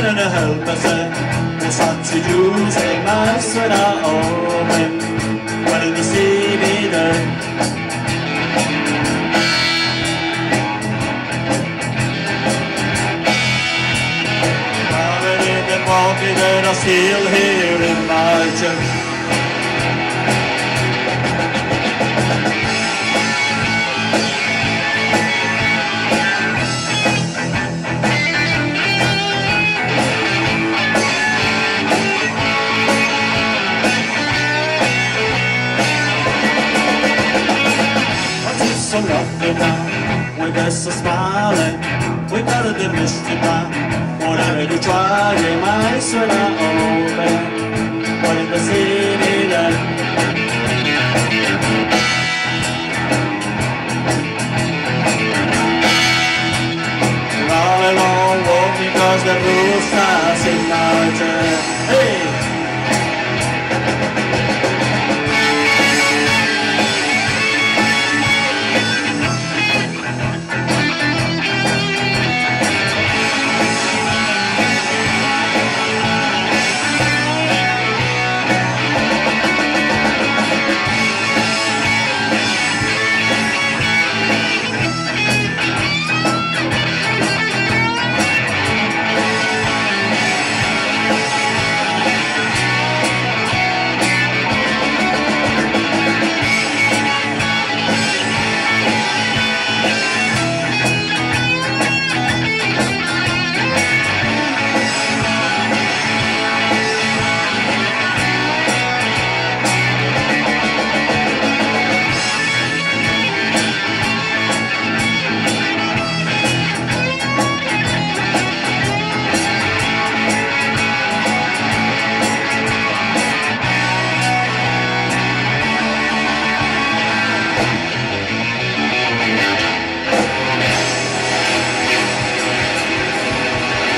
nella helpese, o sazzi giuse, ma suena open, quale di simile. Covered in walking and I'm still here in my church. So lovely now, with us so smiling, we got a demystify. Whatever you try, your eyes are not open. What in the city then? All along, walking across the rooftops in mountain. Hey!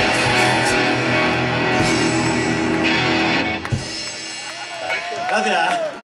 Gracias.